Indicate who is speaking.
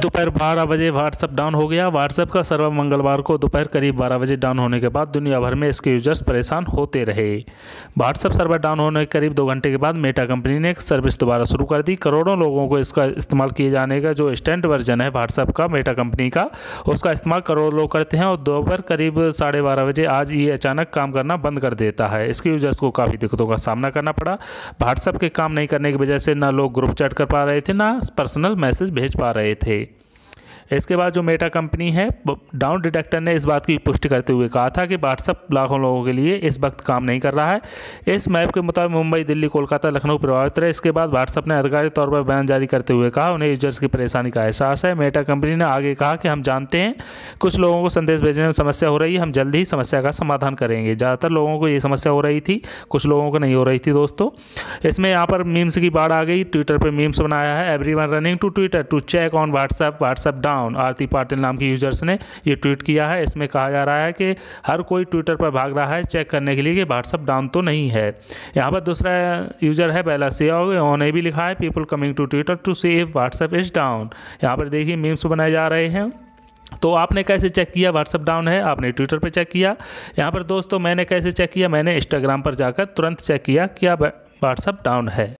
Speaker 1: दोपहर 12 बजे WhatsApp down हो गया। व्हाट्सएप का सर्वर मंगलवार को दोपहर करीब 12 बजे डाउन होने के बाद दुनिया भर में इसके यूजर्स परेशान होते रहे। व्हाट्सएप सर्वर डाउन होने के करीब 2 घंटे के बाद मेटा कंपनी ने सर्विस दोबारा शुरू कर दी। करोड़ों लोगों को इसका इस्तेमाल किए जाने का जो स्टैंड वर्जन है व्हाट्सएप का मेटा कंपनी का, उसका इस्तेमाल करोड़ों लोग करते हैं और दोपहर करीब 12:30 बजे आज ये अचानक काम करना बंद कर देता है। इसके यूजर्स को काफ़ी दिक्कतों का सामना करना पड़ा। व्हाट्सएप के काम नहीं करने की वजह से ना लोग ग्रुप चैट कर पा रहे थे, ना पर्सनल मैसेज भेज पा रहे थे। इसके बाद जो मेटा कंपनी है, डाउन डिटेक्टर ने इस बात की पुष्टि करते हुए कहा था कि व्हाट्सएप लाखों लोगों के लिए इस वक्त काम नहीं कर रहा है। इस मैप के मुताबिक मुंबई, दिल्ली, कोलकाता, लखनऊ प्रभावित रहे। इसके बाद व्हाट्सएप ने आधिकारिक तौर पर बयान जारी करते हुए कहा उन्हें यूजर्स की परेशानी का एहसास है। मेटा कंपनी ने आगे कहा कि हम जानते हैं कुछ लोगों को संदेश भेजने में समस्या हो रही है, हम जल्द ही समस्या का समाधान करेंगे। ज़्यादातर लोगों को ये समस्या हो रही थी, कुछ लोगों को नहीं हो रही थी। दोस्तों, इसमें यहाँ पर मीम्स की बाढ़ आ गई। ट्विटर पर मीम्स बनाया है, everyone running to Twitter to check on WhatsApp down. Aarti Patil नाम की यूजर्स ने ये ट्वीट किया है। इसमें कहा जा रहा है कि हर कोई ट्विटर पर भाग रहा है चेक करने के लिए कि व्हाट्सएप डाउन तो नहीं है। यहाँ पर दूसरा यूजर है बेला सियाओ, उन्होंने भी लिखा है people coming to Twitter to see if WhatsApp is down. यहाँ पर देखिए मीम्स बनाए जा रहे हैं। तो आपने कैसे चेक किया व्हाट्सएप डाउन है? आपने ट्विटर पर चेक किया। यहाँ पर दोस्तों मैंने कैसे चेक किया? मैंने इंस्टाग्राम पर जाकर तुरंत चेक किया क्या व्हाट्सएप डाउन है।